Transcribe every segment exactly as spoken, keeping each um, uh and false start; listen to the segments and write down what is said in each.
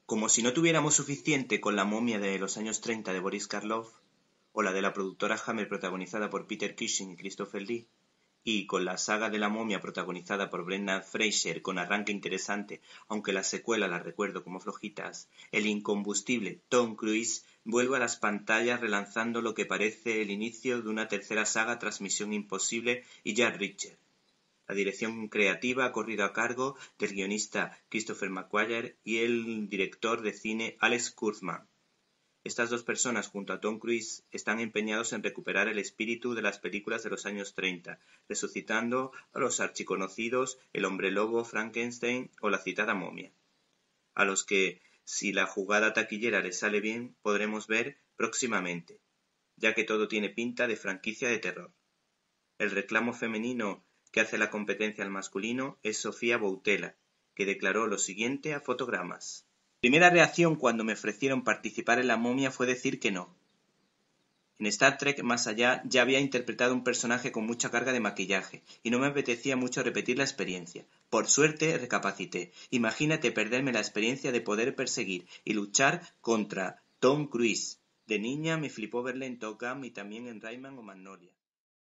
Como si no tuviéramos suficiente con La momia de los años treinta de Boris Karloff, o la de la productora Hammer protagonizada por Peter Cushing y Christopher Lee, y con la saga de La momia protagonizada por Brendan Fraser con arranque interesante, aunque la secuela la recuerdo como flojitas, el incombustible Tom Cruise vuelve a las pantallas relanzando lo que parece el inicio de una tercera saga tras Misión Imposible y Jack Reacher. La dirección creativa ha corrido a cargo del guionista Christopher McQuarrie y el director de cine Alex Kurtzman. Estas dos personas, junto a Tom Cruise, están empeñados en recuperar el espíritu de las películas de los años treinta, resucitando a los archiconocidos El Hombre Lobo, Frankenstein o la citada Momia, a los que, si la jugada taquillera les sale bien, podremos ver próximamente, ya que todo tiene pinta de franquicia de terror. El reclamo femenino que hace la competencia al masculino es Sofía Boutella, que declaró lo siguiente a Fotogramas. Primera reacción cuando me ofrecieron participar en La momia fue decir que no. En Star Trek Más Allá ya había interpretado un personaje con mucha carga de maquillaje y no me apetecía mucho repetir la experiencia. Por suerte recapacité. Imagínate perderme la experiencia de poder perseguir y luchar contra Tom Cruise. De niña me flipó verle en Top Gun y también en Rayman o Magnolia.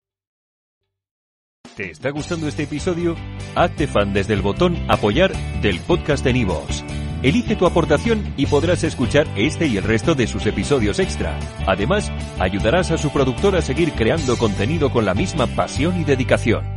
¿Te está gustando este episodio? Hazte fan desde el botón Apoyar del podcast de iVoox. Elige tu aportación y podrás escuchar este y el resto de sus episodios extra. Además, ayudarás a su productor a seguir creando contenido con la misma pasión y dedicación.